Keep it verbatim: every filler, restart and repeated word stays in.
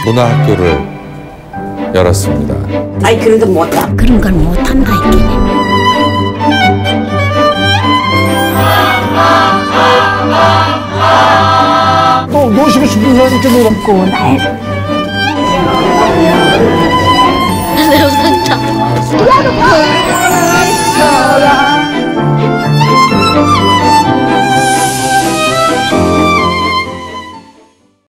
문화학교를 열었습니다. 아이 그런 거 못하. 그런 걸 못한다 이게. 또 노시고 싶은 사람 있게 놀아. 고 날. 내 우산차.